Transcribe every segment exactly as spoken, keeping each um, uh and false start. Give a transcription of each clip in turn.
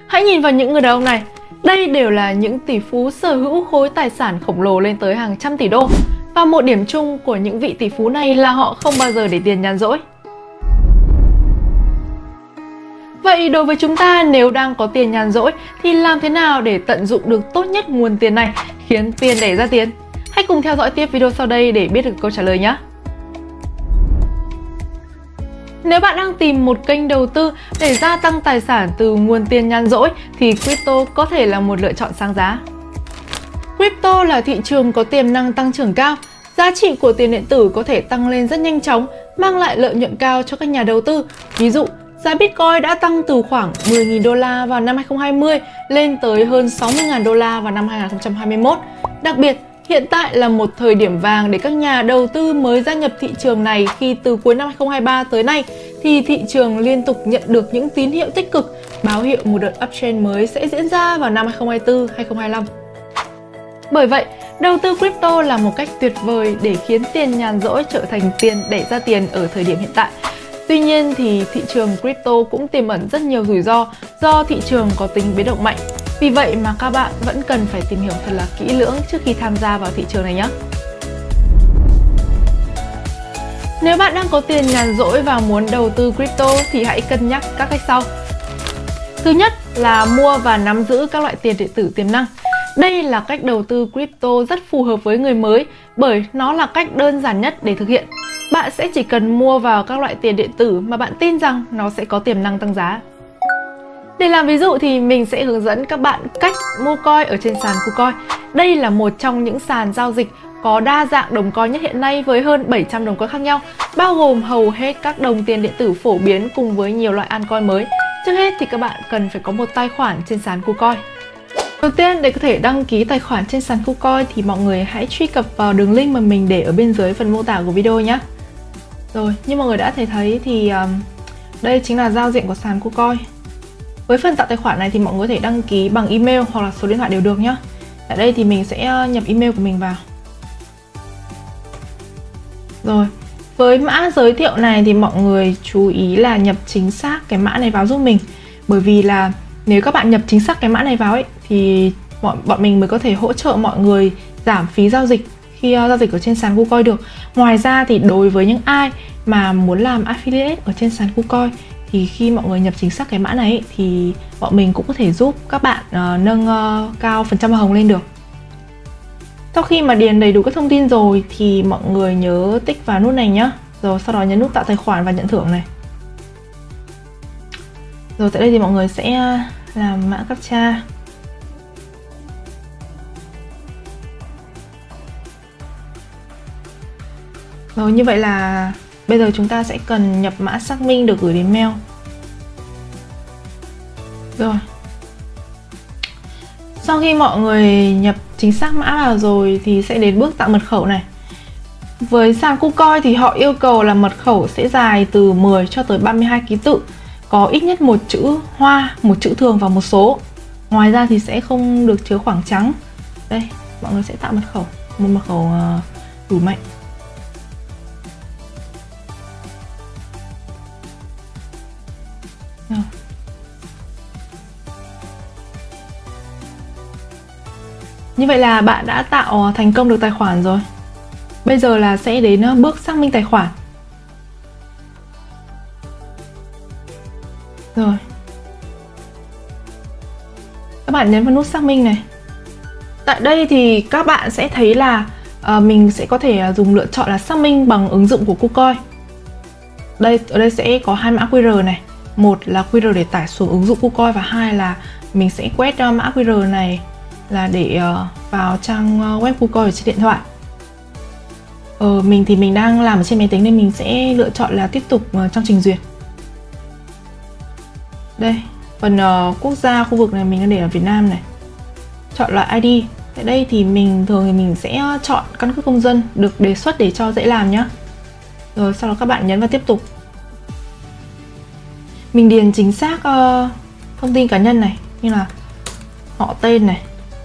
Hãy nhìn vào những người đàn ông này. Đây đều là những tỷ phú sở hữu khối tài sản khổng lồ lên tới hàng trăm tỷ đô. Và một điểm chung của những vị tỷ phú này là họ không bao giờ để tiền nhàn rỗi. Vậy đối với chúng ta, nếu đang có tiền nhàn rỗi thì làm thế nào để tận dụng được tốt nhất nguồn tiền này, khiến tiền đẻ ra tiền? Hãy cùng theo dõi tiếp video sau đây để biết được câu trả lời nhé! Nếu bạn đang tìm một kênh đầu tư để gia tăng tài sản từ nguồn tiền nhàn rỗi thì crypto có thể là một lựa chọn sáng giá. Crypto là thị trường có tiềm năng tăng trưởng cao. Giá trị của tiền điện tử có thể tăng lên rất nhanh chóng, mang lại lợi nhuận cao cho các nhà đầu tư. Ví dụ, giá Bitcoin đã tăng từ khoảng mười nghìn đô la vào năm hai không hai không lên tới hơn sáu mươi nghìn đô la vào năm hai không hai mốt. Đặc biệt, hiện tại là một thời điểm vàng để các nhà đầu tư mới gia nhập thị trường này, khi từ cuối năm hai không hai ba tới nay thì thị trường liên tục nhận được những tín hiệu tích cực, báo hiệu một đợt uptrend mới sẽ diễn ra vào năm hai không hai tư hai không hai lăm. Bởi vậy, đầu tư crypto là một cách tuyệt vời để khiến tiền nhàn rỗi trở thành tiền đẻ ra tiền ở thời điểm hiện tại. Tuy nhiên thì thị trường crypto cũng tiềm ẩn rất nhiều rủi ro do thị trường có tính biến động mạnh. Vì vậy mà các bạn vẫn cần phải tìm hiểu thật là kỹ lưỡng trước khi tham gia vào thị trường này nhé. Nếu bạn đang có tiền nhàn rỗi và muốn đầu tư crypto thì hãy cân nhắc các cách sau. Thứ nhất là mua và nắm giữ các loại tiền điện tử tiềm năng. Đây là cách đầu tư crypto rất phù hợp với người mới bởi nó là cách đơn giản nhất để thực hiện. Bạn sẽ chỉ cần mua vào các loại tiền điện tử mà bạn tin rằng nó sẽ có tiềm năng tăng giá. Để làm ví dụ thì mình sẽ hướng dẫn các bạn cách mua coin ở trên sàn KuCoin. Đây là một trong những sàn giao dịch có đa dạng đồng coin nhất hiện nay với hơn bảy trăm đồng coin khác nhau, bao gồm hầu hết các đồng tiền điện tử phổ biến cùng với nhiều loại altcoin mới. Trước hết thì các bạn cần phải có một tài khoản trên sàn KuCoin. Đầu tiên, để có thể đăng ký tài khoản trên sàn KuCoin thì mọi người hãy truy cập vào đường link mà mình để ở bên dưới phần mô tả của video nhé. Rồi, như mọi người đã thấy thấy thì um, đây chính là giao diện của sàn KuCoin. Với phần tạo tài khoản này thì mọi người có thể đăng ký bằng email hoặc là số điện thoại đều được nhé. Ở đây thì mình sẽ nhập email của mình vào. Rồi, với mã giới thiệu này thì mọi người chú ý là nhập chính xác cái mã này vào giúp mình. Bởi vì là nếu các bạn nhập chính xác cái mã này vào ấy thì bọn, bọn mình mới có thể hỗ trợ mọi người giảm phí giao dịch khi uh, giao dịch ở trên sàn KuCoin được. Ngoài ra thì đối với những ai mà muốn làm affiliate ở trên sàn KuCoin thì khi mọi người nhập chính xác cái mã này ấy, thì bọn mình cũng có thể giúp các bạn uh, nâng uh, cao phần trăm hoa hồng lên được. Sau khi mà điền đầy đủ các thông tin rồi thì mọi người nhớ tích vào nút này nhá. Rồi sau đó nhấn nút tạo tài khoản và nhận thưởng này. Rồi tại đây thì mọi người sẽ làm mã captcha. Rồi như vậy là bây giờ chúng ta sẽ cần nhập mã xác minh được gửi đến mail. Rồi. Sau khi mọi người nhập chính xác mã vào rồi thì sẽ đến bước tạo mật khẩu này. Với sàn KuCoin thì họ yêu cầu là mật khẩu sẽ dài từ mười cho tới ba mươi hai ký tự, có ít nhất một chữ hoa, một chữ thường và một số. Ngoài ra thì sẽ không được chứa khoảng trắng. Đây, mọi người sẽ tạo mật khẩu, một mật khẩu uh, đủ mạnh. Rồi. Như vậy là bạn đã tạo thành công được tài khoản rồi. Bây giờ là sẽ đến bước xác minh tài khoản. Rồi. Các bạn nhấn vào nút xác minh này. Tại đây thì các bạn sẽ thấy là uh, mình sẽ có thể dùng lựa chọn là xác minh bằng ứng dụng của KuCoin. Đây, ở đây sẽ có hai mã quy rờ này. Một là quy rờ để tải xuống ứng dụng KuCoin và hai là mình sẽ quét uh, mã quy rờ này là để uh, vào trang uh, web KuCoin ở trên điện thoại. Ờ, mình thì mình đang làm ở trên máy tính nên mình sẽ lựa chọn là tiếp tục uh, trong trình duyệt. Đây, phần uh, quốc gia khu vực này mình đang để ở Việt Nam này. Chọn loại i đê. Tại đây thì mình thường thì mình sẽ chọn căn cước công dân được đề xuất để cho dễ làm nhé. Rồi sau đó các bạn nhấn vào tiếp tục. Mình điền chính xác uh, thông tin cá nhân này, như là họ tên này,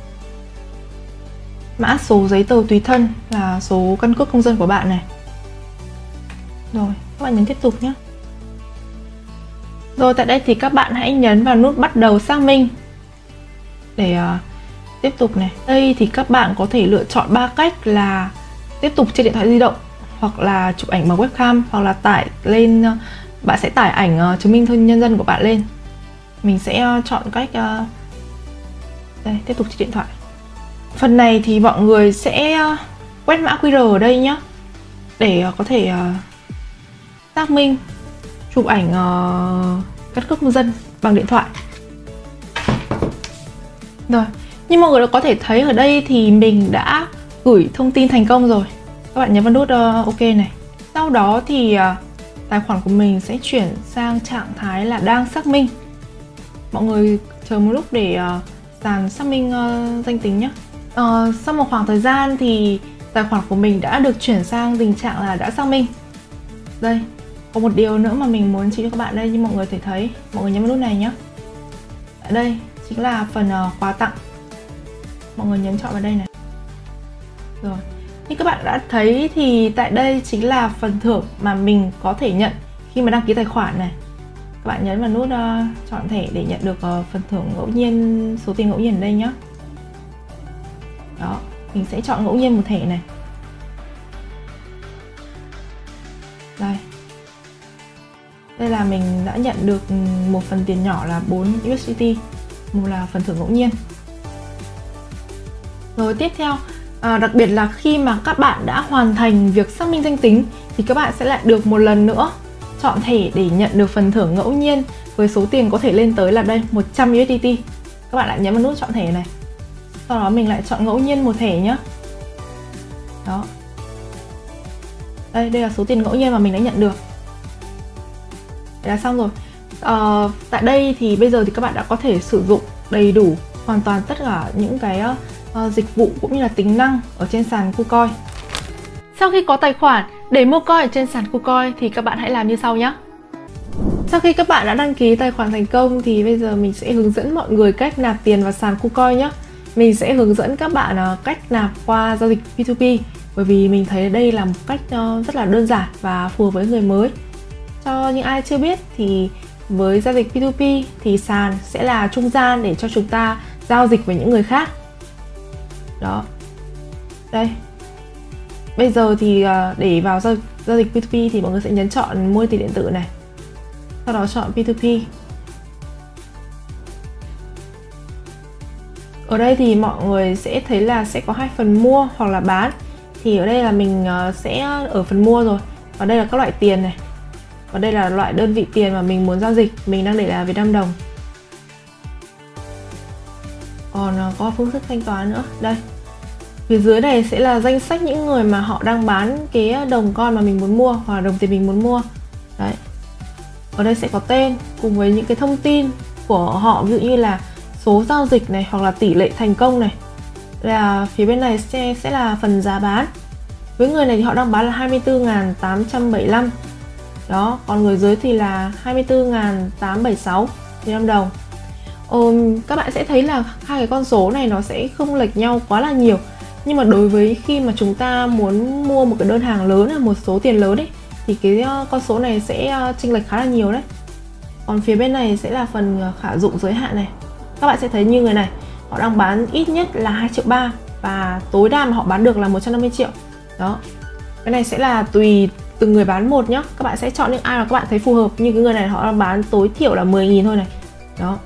mã số giấy tờ tùy thân là số căn cước công dân của bạn này. Rồi các bạn nhấn tiếp tục nhé. Rồi tại đây thì các bạn hãy nhấn vào nút bắt đầu xác minh để uh, tiếp tục này. Đây thì các bạn có thể lựa chọn ba cách là tiếp tục trên điện thoại di động, hoặc là chụp ảnh bằng webcam, hoặc là tải lên, uh, bạn sẽ tải ảnh uh, chứng minh thư nhân dân của bạn lên. Mình sẽ uh, chọn cách uh, đây, tiếp tục trên điện thoại. Phần này thì mọi người sẽ uh, quét mã quy rờ ở đây nhé, để uh, có thể uh, xác minh chụp ảnh uh, căn cước công dân bằng điện thoại. Rồi, như mọi người có thể thấy ở đây thì mình đã gửi thông tin thành công rồi. Các bạn nhấn vào nút uh, OK này. Sau đó thì uh, tài khoản của mình sẽ chuyển sang trạng thái là đang xác minh. Mọi người chờ một lúc để uh, sàn xác minh uh, danh tính nhé. Uh, sau một khoảng thời gian thì tài khoản của mình đã được chuyển sang tình trạng là đã xác minh. Đây, có một điều nữa mà mình muốn chỉ cho các bạn đây, như mọi người thể thấy. Mọi người nhấn vào nút này nhé. Ở đây chính là phần uh, quà tặng. Mọi người nhấn chọn vào đây này. Rồi, như các bạn đã thấy thì tại đây chính là phần thưởng mà mình có thể nhận khi mà đăng ký tài khoản này. Các bạn nhấn vào nút uh, chọn thẻ để nhận được uh, phần thưởng ngẫu nhiên, số tiền ngẫu nhiên ở đây nhé. Đó, mình sẽ chọn ngẫu nhiên một thẻ này. Đây. Đây là mình đã nhận được một phần tiền nhỏ là bốn u ét đê tê, một là phần thưởng ngẫu nhiên. Rồi tiếp theo, à, đặc biệt là khi mà các bạn đã hoàn thành việc xác minh danh tính thì các bạn sẽ lại được một lần nữa chọn thẻ để nhận được phần thưởng ngẫu nhiên với số tiền có thể lên tới là đây một trăm u ét đê tê. Các bạn lại nhấn vào nút chọn thẻ này. Sau đó mình lại chọn ngẫu nhiên một thẻ nhé. Đó. Đây, đây là số tiền ngẫu nhiên mà mình đã nhận được. Đấy là xong rồi. À, tại đây thì bây giờ thì các bạn đã có thể sử dụng đầy đủ hoàn toàn tất cả những cái uh, dịch vụ cũng như là tính năng ở trên sàn KuCoin. Sau khi có tài khoản để mua coin ở trên sàn KuCoin thì các bạn hãy làm như sau nhé. Sau khi các bạn đã đăng ký tài khoản thành công thì bây giờ mình sẽ hướng dẫn mọi người cách nạp tiền vào sàn KuCoin nhé. Mình sẽ hướng dẫn các bạn uh, cách nạp qua giao dịch P hai P, bởi vì mình thấy đây là một cách uh, rất là đơn giản và phù hợp với người mới. Cho những ai chưa biết thì với giao dịch P hai P thì sàn sẽ là trung gian để cho chúng ta giao dịch với những người khác. Đó. Đây. Bây giờ thì để vào giao, giao dịch P hai P thì mọi người sẽ nhấn chọn mua tiền điện tử này. Sau đó chọn P hai P. Ở đây thì mọi người sẽ thấy là sẽ có hai phần mua hoặc là bán. Thì ở đây là mình sẽ ở phần mua rồi. Và đây là các loại tiền này. Và đây là loại đơn vị tiền mà mình muốn giao dịch. Mình đang để là Việt Nam đồng. Còn có phương thức thanh toán nữa. Đây. Phía dưới này sẽ là danh sách những người mà họ đang bán cái đồng coin mà mình muốn mua, hoặc là đồng tiền mình muốn mua. Đấy. Ở đây sẽ có tên cùng với những cái thông tin của họ, ví dụ như là số giao dịch này, hoặc là tỷ lệ thành công này. Là phía bên này sẽ, sẽ là phần giá bán. Với người này thì họ đang bán là hai mươi tư nghìn tám trăm bảy mươi lăm. Đó, còn người dưới thì là hai mươi tư nghìn tám trăm bảy mươi sáu Việt Nam đồng. Ồ, các bạn sẽ thấy là hai cái con số này nó sẽ không lệch nhau quá là nhiều. Nhưng mà đối với khi mà chúng ta muốn mua một cái đơn hàng lớn hay một số tiền lớn ấy, thì cái con số này sẽ chênh lệch khá là nhiều đấy. Còn phía bên này sẽ là phần khả dụng giới hạn này. Các bạn sẽ thấy như người này, họ đang bán ít nhất là hai triệu ba và tối đa mà họ bán được là một trăm năm mươi triệu. Đó. Cái này sẽ là tùy từng người bán một nhá. Các bạn sẽ chọn những ai mà các bạn thấy phù hợp. Như cái người này họ đang bán tối thiểu là mười nghìn thôi này. Đó.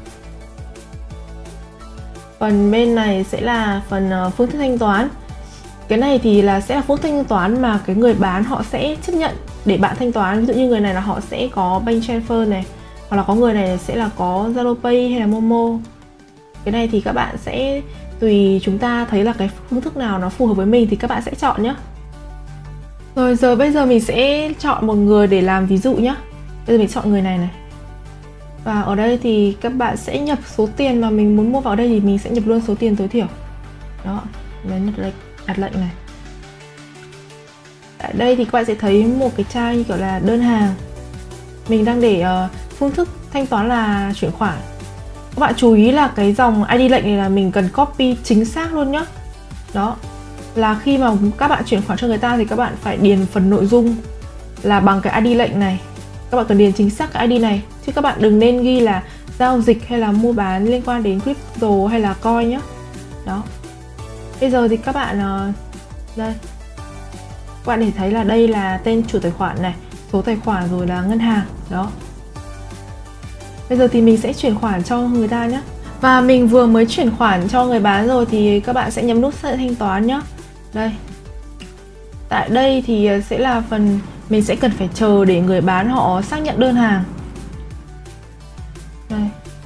Phần bên này sẽ là phần phương thức thanh toán. Cái này thì là sẽ là phương thức thanh toán mà cái người bán họ sẽ chấp nhận để bạn thanh toán. Ví dụ như người này là họ sẽ có bank transfer này, hoặc là có người này sẽ là có Zalo Pay hay là Momo. Cái này thì các bạn sẽ tùy chúng ta thấy là cái phương thức nào nó phù hợp với mình thì các bạn sẽ chọn nhé. Rồi giờ bây giờ mình sẽ chọn một người để làm ví dụ nhé. Bây giờ mình chọn người này này. Và ở đây thì các bạn sẽ nhập số tiền mà mình muốn mua vào đây, thì mình sẽ nhập luôn số tiền tối thiểu. Đó, nhấn đặt lệnh, đặt lệnh này. Tại đây thì các bạn sẽ thấy một cái trang như kiểu là đơn hàng. Mình đang để uh, phương thức thanh toán là chuyển khoản. Các bạn chú ý là cái dòng i đê lệnh này là mình cần copy chính xác luôn nhá. Đó, là khi mà các bạn chuyển khoản cho người ta thì các bạn phải điền phần nội dung là bằng cái i đê lệnh này. Các bạn cần điền chính xác cái i đê này, chứ các bạn đừng nên ghi là giao dịch hay là mua bán liên quan đến crypto hay là coin nhé. Đó. Bây giờ thì các bạn uh, đây, các bạn để thấy là đây là tên chủ tài khoản này, số tài khoản rồi là ngân hàng. Đó. Bây giờ thì mình sẽ chuyển khoản cho người ta nhé. Và mình vừa mới chuyển khoản cho người bán rồi thì các bạn sẽ nhấn nút xác nhận thanh toán nhé. Đây. Tại đây thì sẽ là phần mình sẽ cần phải chờ để người bán họ xác nhận đơn hàng. Đây.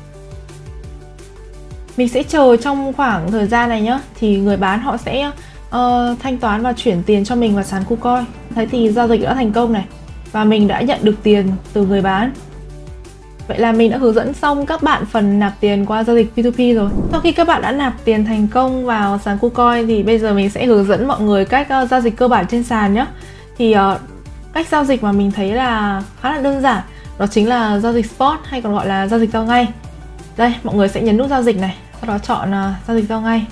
Mình sẽ chờ trong khoảng thời gian này nhé, thì người bán họ sẽ uh, thanh toán và chuyển tiền cho mình vào sàn KuCoin. Thế thì giao dịch đã thành công này, và mình đã nhận được tiền từ người bán. Vậy là mình đã hướng dẫn xong các bạn phần nạp tiền qua giao dịch pê hai pê rồi. Sau khi các bạn đã nạp tiền thành công vào sàn KuCoin thì bây giờ mình sẽ hướng dẫn mọi người cách uh, giao dịch cơ bản trên sàn nhé. Thì uh, cách giao dịch mà mình thấy là khá là đơn giản, đó chính là giao dịch spot hay còn gọi là giao dịch giao ngay. Đây, mọi người sẽ nhấn nút giao dịch này, sau đó chọn uh, giao dịch giao ngay.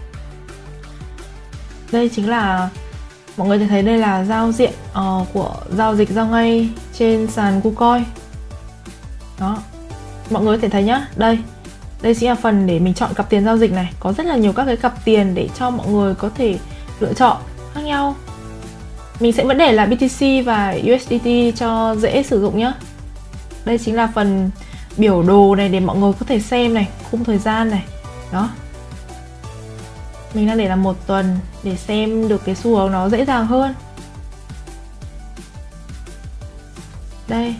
Đây chính là mọi người thấy đây là giao diện uh, của giao dịch giao ngay trên sàn KuCoin. Đó, mọi người có thể thấy nhá, đây đây chính là phần để mình chọn cặp tiền giao dịch này. Có rất là nhiều các cái cặp tiền để cho mọi người có thể lựa chọn khác nhau. Mình sẽ vẫn để là bê tê xê và u ét đê tê cho dễ sử dụng nhá. Đây chính là phần biểu đồ này để mọi người có thể xem này, khung thời gian này. Đó, mình đang để là một tuần để xem được cái xu hướng nó dễ dàng hơn. Đây,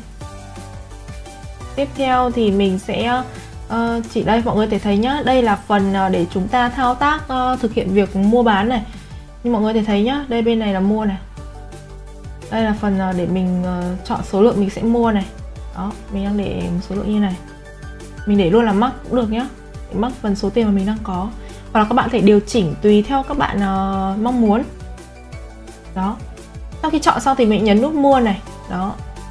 tiếp theo thì mình sẽ uh, chỉ đây mọi người có thể thấy nhá, đây là phần uh, để chúng ta thao tác uh, thực hiện việc mua bán này. Nhưng mọi người có thể thấy nhá, đây bên này là mua này. Đây là phần uh, để mình uh, chọn số lượng mình sẽ mua này. Đó, mình đang để một số lượng như này. Mình để luôn là mắc cũng được nhá, để mắc phần số tiền mà mình đang có. Hoặc là các bạn thể điều chỉnh tùy theo các bạn uh, mong muốn. Đó, sau khi chọn xong thì mình nhấn nút mua này. Đó,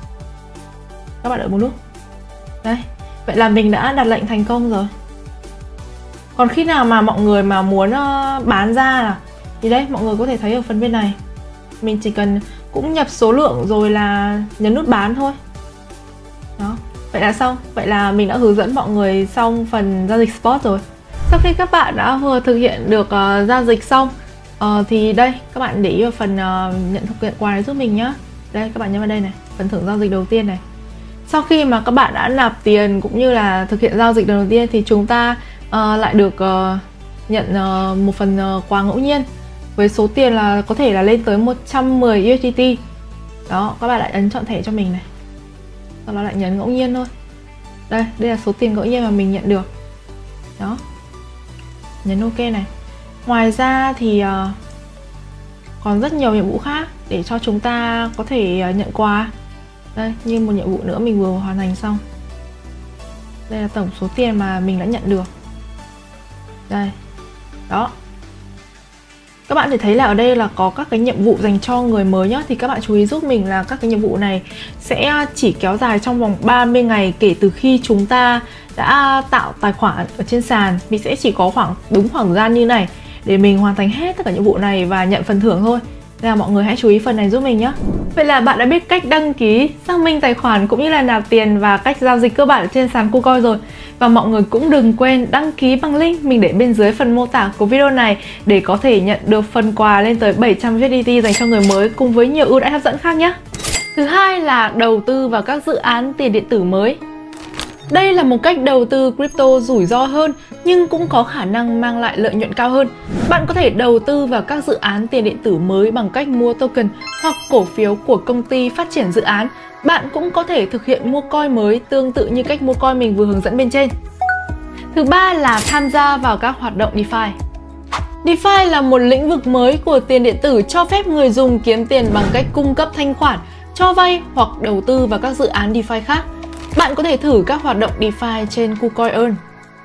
các bạn đợi một lúc. Đây, vậy là mình đã đặt lệnh thành công rồi. Còn khi nào mà mọi người mà muốn uh, bán ra là thì đây, mọi người có thể thấy ở phần bên này. Mình chỉ cần cũng nhập số lượng rồi là nhấn nút bán thôi. Đó, vậy là xong. Vậy là mình đã hướng dẫn mọi người xong phần giao dịch spot rồi. Sau khi các bạn đã vừa thực hiện được uh, giao dịch xong uh, thì đây, các bạn để ý vào phần uh, nhận thực hiện quà này giúp mình nhá. Đây, các bạn nhấn vào đây này, phần thưởng giao dịch đầu tiên này. Sau khi mà các bạn đã nạp tiền cũng như là thực hiện giao dịch đầu tiên thì chúng ta uh, lại được uh, nhận uh, một phần uh, quà ngẫu nhiên với số tiền là có thể là lên tới một trăm mười u ét đê tê. Đó, các bạn lại ấn chọn thẻ cho mình này, sau đó lại nhấn ngẫu nhiên thôi. Đây, đây là số tiền ngẫu nhiên mà mình nhận được. Đó, nhấn ok này. Ngoài ra thì uh, còn rất nhiều nhiệm vụ khác để cho chúng ta có thể uh, nhận quà. Đây, như một nhiệm vụ nữa mình vừa hoàn thành xong. Đây là tổng số tiền mà mình đã nhận được. Đây. Đó. Các bạn thể thấy là ở đây là có các cái nhiệm vụ dành cho người mới nhá. Thì các bạn chú ý giúp mình là các cái nhiệm vụ này sẽ chỉ kéo dài trong vòng ba mươi ngày kể từ khi chúng ta đã tạo tài khoản ở trên sàn. Mình sẽ chỉ có khoảng đúng khoảng thời gian như này để mình hoàn thành hết tất cả nhiệm vụ này và nhận phần thưởng thôi. Nên là mọi người hãy chú ý phần này giúp mình nhé. Vậy là bạn đã biết cách đăng ký, xác minh tài khoản cũng như là nạp tiền và cách giao dịch cơ bản trên sàn KuCoin rồi. Và mọi người cũng đừng quên đăng ký bằng link mình để bên dưới phần mô tả của video này để có thể nhận được phần quà lên tới bảy trăm u ét đê tê dành cho người mới cùng với nhiều ưu đãi hấp dẫn khác nhé. Thứ hai là đầu tư vào các dự án tiền điện tử mới. Đây là một cách đầu tư crypto rủi ro hơn nhưng cũng có khả năng mang lại lợi nhuận cao hơn. Bạn có thể đầu tư vào các dự án tiền điện tử mới bằng cách mua token hoặc cổ phiếu của công ty phát triển dự án. Bạn cũng có thể thực hiện mua coin mới tương tự như cách mua coin mình vừa hướng dẫn bên trên. Thứ ba là tham gia vào các hoạt động DeFi. DeFi là một lĩnh vực mới của tiền điện tử cho phép người dùng kiếm tiền bằng cách cung cấp thanh khoản, cho vay hoặc đầu tư vào các dự án DeFi khác. Bạn có thể thử các hoạt động DeFi trên KuCoin Earn.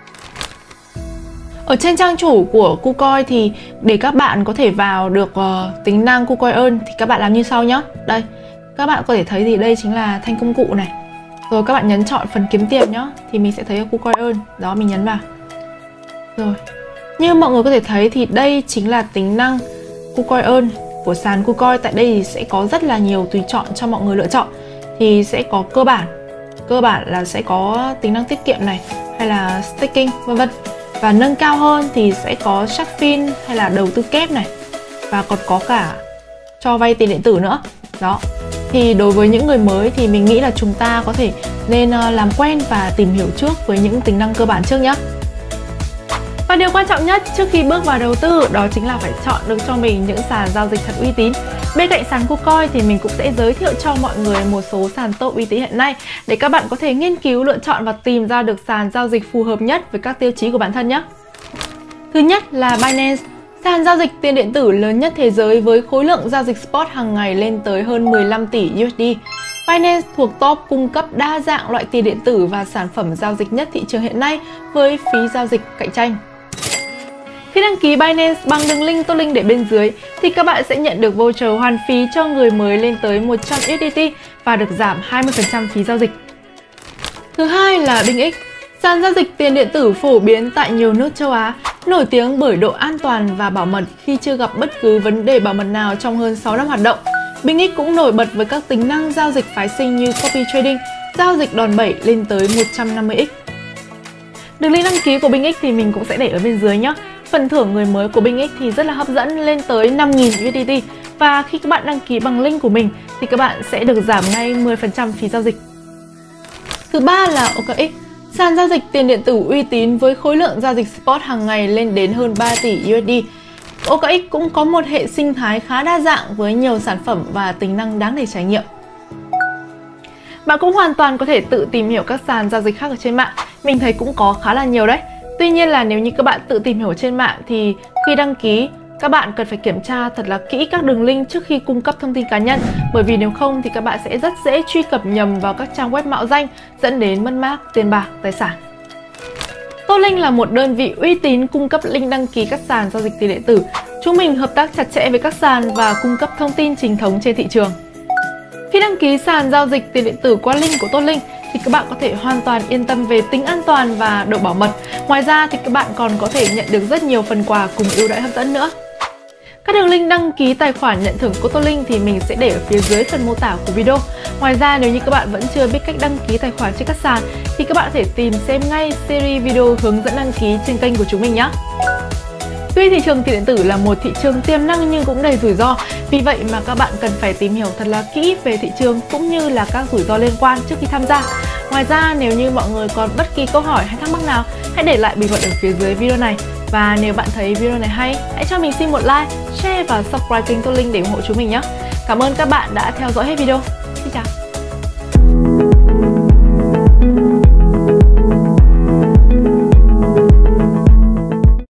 Ở trên trang chủ của KuCoin thì để các bạn có thể vào được uh, tính năng KuCoin Earn thì các bạn làm như sau nhé. Đây, các bạn có thể thấy thì đây chính là thanh công cụ này. Rồi các bạn nhấn chọn phần kiếm tiền nhé. Thì mình sẽ thấy ở KuCoin Earn. Đó, mình nhấn vào. Rồi, như mọi người có thể thấy thì đây chính là tính năng KuCoin Earn của sàn KuCoin. Tại đây thì sẽ có rất là nhiều tùy chọn cho mọi người lựa chọn. thì sẽ có cơ bản. Cơ bản là sẽ có tính năng tiết kiệm này, hay là staking vân vân. Và nâng cao hơn thì sẽ có shark fin hay là đầu tư kép này. Và còn có cả cho vay tiền điện tử nữa. Đó. Thì đối với những người mới thì mình nghĩ là chúng ta có thể nên làm quen và tìm hiểu trước với những tính năng cơ bản trước nhé. Và điều quan trọng nhất trước khi bước vào đầu tư đó chính là phải chọn được cho mình những sàn giao dịch thật uy tín. Bên cạnh sàn KuCoin thì mình cũng sẽ giới thiệu cho mọi người một số sàn top uy tín hiện nay để các bạn có thể nghiên cứu, lựa chọn và tìm ra được sàn giao dịch phù hợp nhất với các tiêu chí của bản thân nhé. Thứ nhất là Binance, sàn giao dịch tiền điện tử lớn nhất thế giới với khối lượng giao dịch spot hàng ngày lên tới hơn mười lăm tỷ u ét đê. Binance thuộc top cung cấp đa dạng loại tiền điện tử và sản phẩm giao dịch nhất thị trường hiện nay với phí giao dịch cạnh tranh. Khi đăng ký Binance bằng đường link tôi link để bên dưới thì các bạn sẽ nhận được voucher hoàn phí cho người mới lên tới một trăm u ét đê tê và được giảm hai mươi phần trăm phí giao dịch. Thứ hai là BingX, sàn giao dịch tiền điện tử phổ biến tại nhiều nước châu Á, nổi tiếng bởi độ an toàn và bảo mật khi chưa gặp bất cứ vấn đề bảo mật nào trong hơn sáu năm hoạt động. BingX cũng nổi bật với các tính năng giao dịch phái sinh như copy trading, giao dịch đòn bẩy lên tới một trăm năm mươi x. Đường link đăng ký của BingX thì mình cũng sẽ để ở bên dưới nhé. Phần thưởng người mới của BingX thì rất là hấp dẫn, lên tới năm nghìn u ét đê tê. Và khi các bạn đăng ký bằng link của mình thì các bạn sẽ được giảm ngay mười phần trăm phí giao dịch. Thứ ba là o ca ích, sàn giao dịch tiền điện tử uy tín với khối lượng giao dịch spot hàng ngày lên đến hơn ba tỷ u ét đê. o ca ích cũng có một hệ sinh thái khá đa dạng với nhiều sản phẩm và tính năng đáng để trải nghiệm. Bạn cũng hoàn toàn có thể tự tìm hiểu các sàn giao dịch khác ở trên mạng. Mình thấy cũng có khá là nhiều đấy. Tuy nhiên là nếu như các bạn tự tìm hiểu trên mạng thì khi đăng ký các bạn cần phải kiểm tra thật là kỹ các đường link trước khi cung cấp thông tin cá nhân, bởi vì nếu không thì các bạn sẽ rất dễ truy cập nhầm vào các trang web mạo danh dẫn đến mất mát tiền bạc, tài sản. Totlink là một đơn vị uy tín cung cấp link đăng ký các sàn giao dịch tiền điện tử. Chúng mình hợp tác chặt chẽ với các sàn và cung cấp thông tin chính thống trên thị trường. Khi đăng ký sàn giao dịch tiền điện tử qua link của Totlink thì các bạn có thể hoàn toàn yên tâm về tính an toàn và độ bảo mật. Ngoài ra thì các bạn còn có thể nhận được rất nhiều phần quà cùng ưu đãi hấp dẫn nữa. Các đường link đăng ký tài khoản nhận thưởng của Totlink thì mình sẽ để ở phía dưới phần mô tả của video. Ngoài ra nếu như các bạn vẫn chưa biết cách đăng ký tài khoản trên các sàn thì các bạn có thể tìm xem ngay series video hướng dẫn đăng ký trên kênh của chúng mình nhé. Tuy thị trường tiền điện tử là một thị trường tiềm năng nhưng cũng đầy rủi ro, vì vậy mà các bạn cần phải tìm hiểu thật là kỹ về thị trường cũng như là các rủi ro liên quan trước khi tham gia. Ngoài ra nếu như mọi người còn bất kỳ câu hỏi hay thắc mắc nào, hãy để lại bình luận ở phía dưới video này. Và nếu bạn thấy video này hay, hãy cho mình xin một like, share và subscribe kênh Totlink để ủng hộ chúng mình nhé. Cảm ơn các bạn đã theo dõi hết video. Xin chào!